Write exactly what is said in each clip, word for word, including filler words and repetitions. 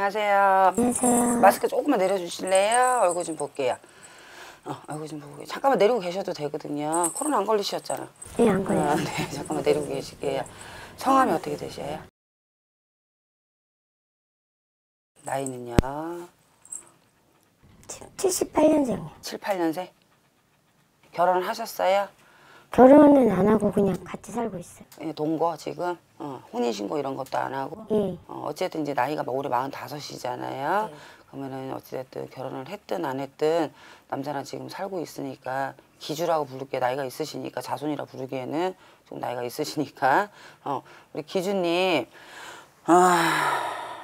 안녕하세요. 안녕하세요. 마스크 조금만 내려주실래요? 얼굴 좀 볼게요. 어, 얼굴 좀 보고. 잠깐만 내리고 계셔도 되거든요. 코로나 안 걸리셨잖아. 네, 안 걸려요. 아, 네, 잠깐만 내리고 계실게요. 성함이 어떻게 되셔요? 나이는요? 칠십팔 년생이에요. 칠, 팔 년생? 결혼을 하셨어요? 결혼은 안 하고 그냥 같이 살고 있어요. 예, 동거 지금? 어, 혼인신고 이런 것도 안 하고? 예. 어, 어쨌든 이제 나이가 올해 마흔다섯이잖아요. 네. 그러면은 어찌됐든 결혼을 했든 안 했든 남자랑 지금 살고 있으니까 기주라고 부를게 나이가 있으시니까 자손이라 부르기에는 좀 나이가 있으시니까 어, 우리 기주님 아,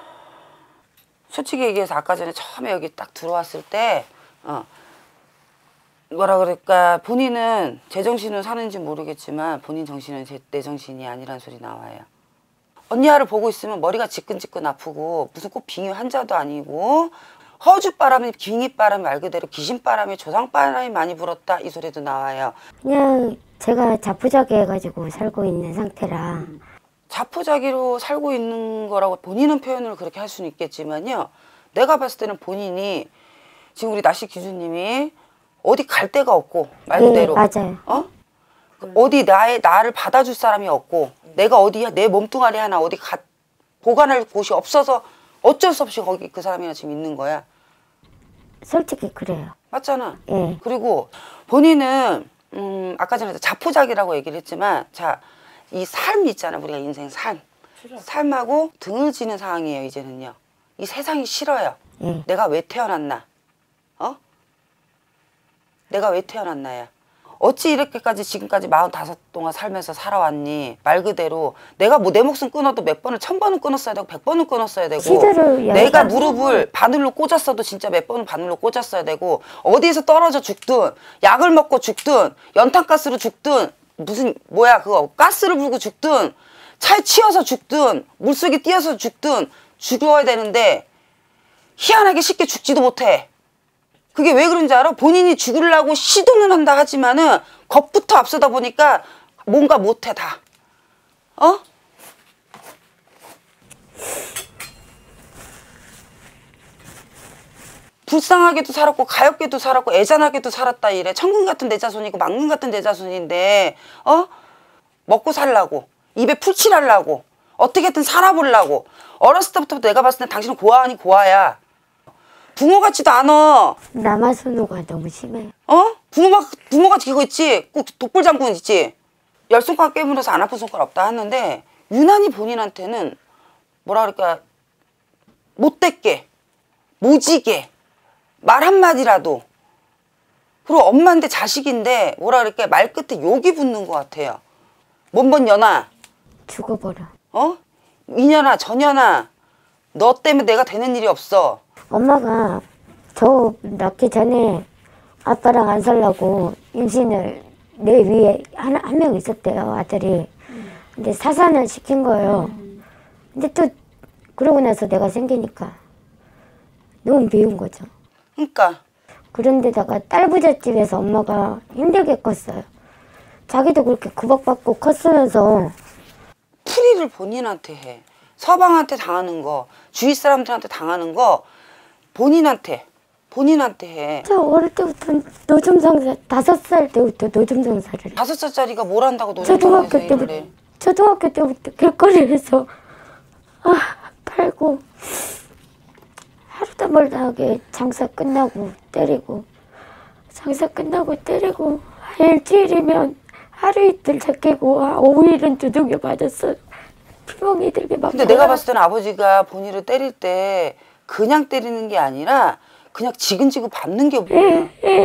솔직히 얘기해서 아까 전에 처음에 여기 딱 들어왔을 때 어, 뭐라 그럴까 본인은 제정신으로 사는지 모르겠지만 본인 정신은 제, 내 정신이 아니란 소리 나와요. 언니야를 보고 있으면 머리가 지끈지끈 아프고 무슨 꼭 빙의 환자도 아니고 허주바람이 빙의바람이 말 그대로 귀신바람이 조상바람이 많이 불었다 이 소리도 나와요. 그냥 제가 자포자기 해가지고 살고 있는 상태라. 자포자기로 살고 있는 거라고 본인은 표현을 그렇게 할 수는 있겠지만요. 내가 봤을 때는 본인이 지금 우리 나시 기주님이 어디 갈 데가 없고 말 그대로 네, 맞아요. 어? 어디 나의 나를 받아줄 사람이 없고 내가 어디야 내 몸뚱아리 하나 어디 가, 보관할 곳이 없어서 어쩔 수 없이 거기 그 사람이랑 지금 있는 거야. 솔직히 그래요. 맞잖아. 예. 그리고 본인은 음 아까 전에 자포자기라고 얘기를 했지만 자 이 삶 있잖아 우리가 인생 삶 삶하고 등을 지는 상황이에요. 이제는요. 이 세상이 싫어요. 예. 내가 왜 태어났나? 어? 내가 왜 태어났나야? 어찌 이렇게까지 지금까지 마흔다섯 동안 살면서 살아왔니? 말 그대로 내가 뭐 내 목숨 끊어도 몇 번을 천 번은 끊었어야 되고 백 번은 끊었어야 되고 시대를 내가 열다. 무릎을 바늘로 꽂았어도 진짜 몇 번은 바늘로 꽂았어야 되고 어디에서 떨어져 죽든 약을 먹고 죽든 연탄가스로 죽든 무슨 뭐야 그거 가스를 불고 죽든 차에 치여서 죽든 물속에 뛰어서 죽든 죽어야 되는데 희한하게 쉽게 죽지도 못해. 그게 왜 그런지 알아? 본인이 죽으려고 시도는 한다 하지만은 겁부터 앞서다 보니까 뭔가 못해 다. 어? 불쌍하게도 살았고 가엾게도 살았고 애잔하게도 살았다 이래. 천금 같은 내 자손이고 망금 같은 내 자손인데 어? 먹고 살라고 입에 풀칠하려고 어떻게든 살아보려고 어렸을 때부터 내가 봤을 때 당신은 고아 아니 고아야. 부모 같지도 않아. 남아 선호가 너무 심해요. 어? 부모가, 부모가 그거 있지? 꼭 독불장군 있지? 열 손가락 깨물어서 안 아픈 손가락 없다 하는데, 유난히 본인한테는, 뭐라 그럴까, 못됐게, 모지게, 말 한마디라도, 그리고 엄마인데 자식인데, 뭐라 그럴까, 말 끝에 욕이 붙는 것 같아요. 뭔번 년아, 죽어버려. 어? 이년아, 저년아, 너 때문에 내가 되는 일이 없어. 엄마가 저 낳기 전에 아빠랑 안 살라고 임신을 내 위에 한, 한 명 있었대요, 아들이. 근데 사산을 시킨 거예요. 근데 또 그러고 나서 내가 생기니까 너무 미운 거죠. 그러니까. 그런데다가 딸 부잣집에서 엄마가 힘들게 컸어요. 자기도 그렇게 구박받고 컸으면서 풀이를 본인한테 해. 서방한테 당하는 거, 주위 사람들한테 당하는 거 본인한테, 본인한테 해. 저 어릴 때부터 노점 상사, 다섯 살 때부터 노점 상사를 해. 다섯 살짜리가 뭘 한다고 노점 초등학교 상사에서 일을 때부터, 해. 초등학교 때부터 길거리에서 아, 팔고 하루도 멀다 하게 장사 끝나고 때리고 장사 끝나고 때리고 일주일이면 하루 이틀 잡히고 아, 오 일은 두들겨 맞았어요. 피멍이 들게 막. 근데 내가 봤을 때는 아버지가 본인을 때릴 때 그냥 때리는 게 아니라 그냥 지근지근 밟는 게 뭐야.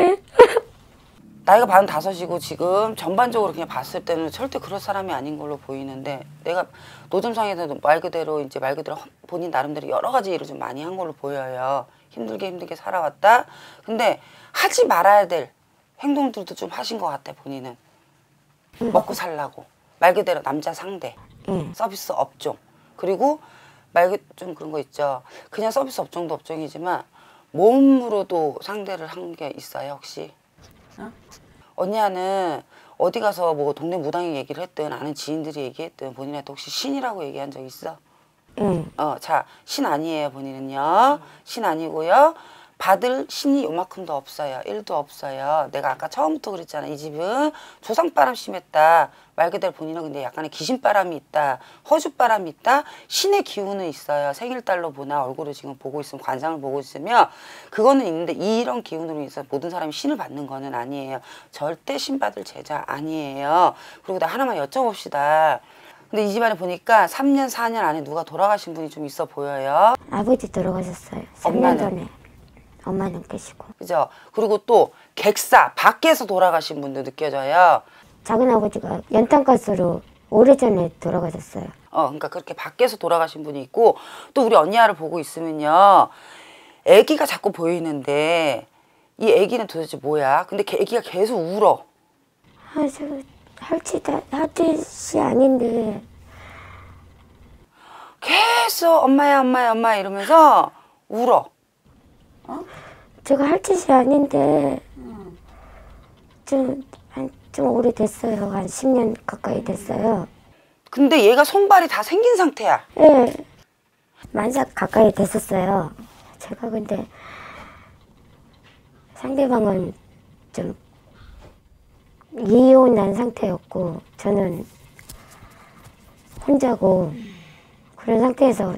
나이가 반 다섯이고 지금 전반적으로 그냥 봤을 때는 절대 그럴 사람이 아닌 걸로 보이는데 내가 노점상에서도 말 그대로 이제 말 그대로 본인 나름대로 여러 가지 일을 좀 많이 한 걸로 보여요. 힘들게 힘들게 살아왔다. 근데 하지 말아야 될 행동들도 좀 하신 것 같아 본인은. 먹고 살라고 말 그대로 남자 상대 응. 서비스 업종 그리고 말 좀 그런 거 있죠. 그냥 서비스 업종도 업종이지만 몸으로도 상대를 한 게 있어요 혹시? 어? 언니야는 어디 가서 뭐 동네 무당이 얘기를 했든 아는 지인들이 얘기했든 본인한테 혹시 신이라고 얘기한 적 있어? 예. 어, 자, 신 아니에요, 본인은요. 신 아니고요. 받을 신이 요만큼도 없어요. 일도 없어요. 내가 아까 처음부터 그랬잖아. 이 집은 조상바람 심했다. 말 그대로 본인은 근데 약간의 귀신바람이 있다. 허주바람이 있다. 신의 기운은 있어요. 생일달로 보나 얼굴을 지금 보고 있으면 관상을 보고 있으면 그거는 있는데 이런 기운으로 인해서 모든 사람이 신을 받는 거는 아니에요. 절대 신 받을 제자 아니에요. 그리고 나 하나만 여쭤봅시다. 근데 이 집안에 보니까 삼 년, 사 년 안에 누가 돌아가신 분이 좀 있어 보여요. 아버지 돌아가셨어요. 삼 년 전에. 엄마는 계시고. 그죠? 그리고 또 객사 밖에서 돌아가신 분도 느껴져요. 작은 아버지가 연탄가스로 오래전에 돌아가셨어요. 어, 그러니까 그렇게 밖에서 돌아가신 분이 있고 또 우리 언니야를 보고 있으면요. 아기가 자꾸 보이는데 이 아기는 도대체 뭐야? 근데 아기가 계속 울어. 아, 저 할짓, 할짓이 아닌데. 계속 엄마야, 엄마야, 엄마야 이러면서 울어. 어? 제가 할 짓이 아닌데 음. 좀, 한, 좀 오래됐어요. 한 십 년 가까이 됐어요. 근데 얘가 손발이 다 생긴 상태야. 네. 만삭 가까이 됐었어요. 제가 근데 상대방은 좀 이혼한 상태였고 저는 혼자고 그런 상태에서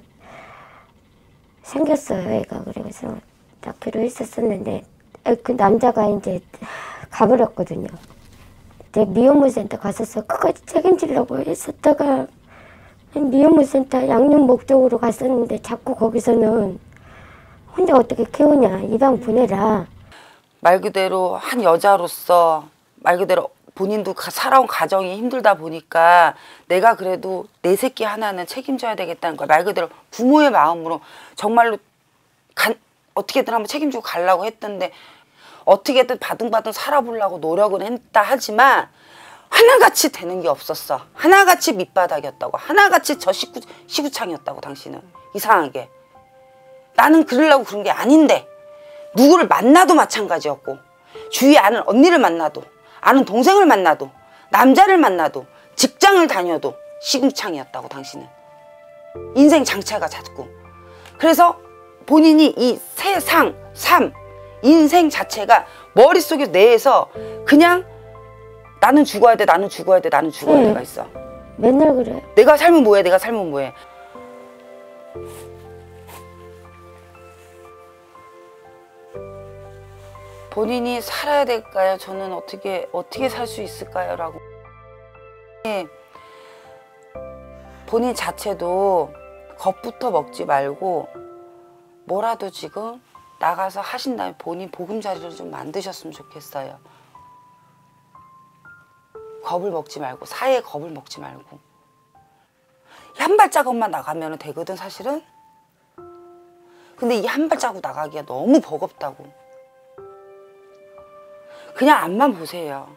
생겼어요. 애가. 그래서 낳기로 했었었는데 그 남자가 이제 가버렸거든요. 제가 미혼모 센터 갔었어. 끝까지 책임지려고 했었다가 미혼모 센터 양육 목적으로 갔었는데 자꾸 거기서는 혼자 어떻게 키우냐. 이방 보내라. 말 그대로 한 여자로서 말 그대로 본인도 살아온 가정이 힘들다 보니까 내가 그래도 내 새끼 하나는 책임져야 되겠다는 거야. 말 그대로 부모의 마음으로 정말로 간, 어떻게든 한번 책임지고 가려고 했던데 어떻게든 바둥바둥 살아보려고 노력은 했다 하지만 하나같이 되는 게 없었어. 하나같이 밑바닥이었다고. 하나같이 저 시구, 시구창이었다고 당신은. 이상하게. 나는 그러려고 그런 게 아닌데 누구를 만나도 마찬가지였고 주위에 아는 언니를 만나도 아는 동생을 만나도 남자를 만나도 직장을 다녀도 시궁창이었다고 당신은. 인생 장차가 자꾸. 그래서 본인이 이 세상, 삶, 인생 자체가 머릿속에 내에서 그냥 나는 죽어야 돼, 나는 죽어야 돼, 나는 죽어야 네. 돼가 있어. 맨날 그래요. 내가 살면 뭐해, 내가 살면 뭐해. 본인이 살아야 될까요? 저는 어떻게 어떻게 살 수 있을까요? 라고. 본인 자체도 겁부터 먹지 말고 뭐라도 지금 나가서 하신 다음에 본인 보금자리를 좀 만드셨으면 좋겠어요. 겁을 먹지 말고, 사회에 겁을 먹지 말고. 한 발자국만 나가면 되거든 사실은. 근데 이 한 발자국 나가기가 너무 버겁다고. 그냥 앞만 보세요.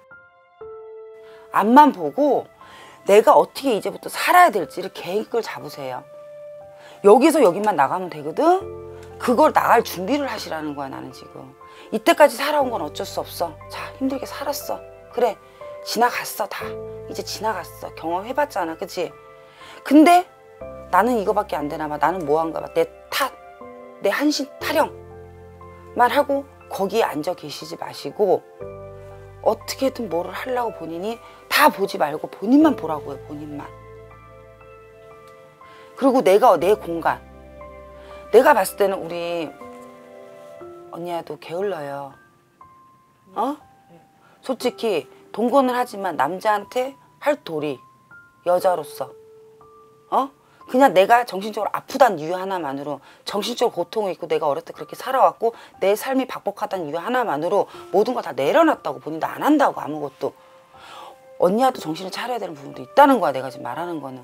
앞만 보고 내가 어떻게 이제부터 살아야 될지를 계획을 잡으세요. 여기서 여기만 나가면 되거든. 그걸 나갈 준비를 하시라는 거야. 나는 지금 이때까지 살아온 건 어쩔 수 없어. 자, 힘들게 살았어. 그래, 지나갔어. 다 이제 지나갔어. 경험해봤잖아, 그치? 근데 나는 이거밖에 안 되나 봐. 나는 뭐한가 봐. 내 탓, 내 한신 타령만 하고 거기에 앉아 계시지 마시고 어떻게든 뭐를 하려고 본인이 다 보지 말고 본인만 보라고요. 본인만. 그리고 내가 내 공간. 내가 봤을 때는 우리 언니야도 게을러요. 어? 솔직히 동거는 하지만 남자한테 할 도리. 여자로서. 어? 그냥 내가 정신적으로 아프다는 이유 하나만으로, 정신적으로 고통을 입고 내가 어렸을 때 그렇게 살아왔고 내 삶이 박복하다는 이유 하나만으로 모든 걸 다 내려놨다고. 본인도 안 한다고 아무것도. 언니야도 정신을 차려야 되는 부분도 있다는 거야. 내가 지금 말하는 거는.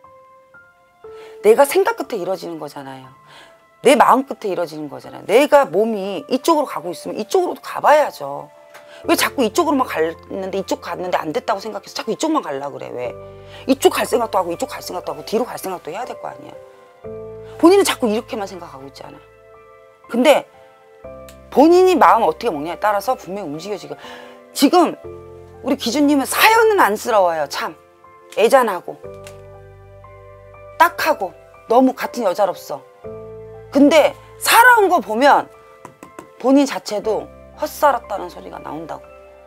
내가 생각 끝에 이루어지는 거잖아요. 내 마음 끝에 이루어지는 거잖아요. 내가 몸이 이쪽으로 가고 있으면 이쪽으로도 가봐야죠. 왜 자꾸 이쪽으로만 갔는데 이쪽 갔는데 안 됐다고 생각해서 자꾸 이쪽만 가려고 그래. 왜? 이쪽 갈 생각도 하고 이쪽 갈 생각도 하고 뒤로 갈 생각도 해야 될 거 아니야. 본인은 자꾸 이렇게만 생각하고 있잖아. 근데 본인이 마음 어떻게 먹냐에 따라서 분명히 움직여지고. 지금 우리 기준님은 사연은 안쓰러워요. 참 애잔하고 딱하고 너무 같은 여자로서. 근데 살아온 거 보면 본인 자체도 헛살았다는 소리가 나온다고.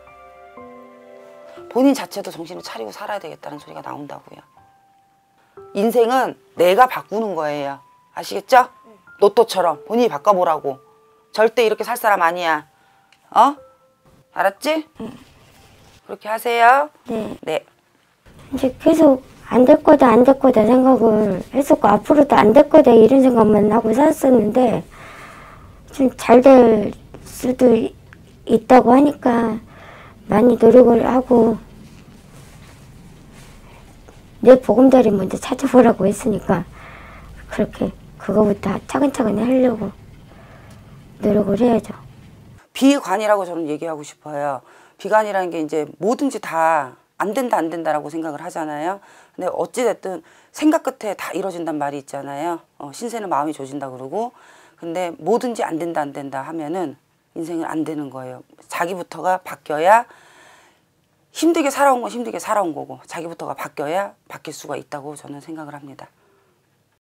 본인 자체도 정신을 차리고 살아야 되겠다는 소리가 나온다고요. 인생은 내가 바꾸는 거예요. 아시겠죠? 로또처럼 본인이 바꿔보라고. 절대 이렇게 살 사람 아니야. 어? 알았지? 응. 그렇게 하세요. 네. 네. 이제 계속 안 될 거다 안 될 거다 생각을 했었고 앞으로도 안 될 거다 이런 생각만 하고 살았었는데 좀 잘 될 수도 있다고 하니까 많이 노력을 하고 내 보금자리 먼저 찾아보라고 했으니까 그렇게 그거부터 차근차근 하려고 노력을 해야죠. 비관이라고 저는 얘기하고 싶어요. 비관이라는 게 이제 뭐든지 다 안 된다 안 된다라고 생각을 하잖아요. 근데 어찌됐든 생각 끝에 다 이루어진단 말이 있잖아요. 어, 신세는 마음이 조진다 그러고. 근데 뭐든지 안 된다 안 된다 하면은 인생은 안 되는 거예요. 자기부터가 바뀌어야 힘들게 살아온 건 힘들게 살아온 거고 자기부터가 바뀌어야 바뀔 수가 있다고 저는 생각을 합니다.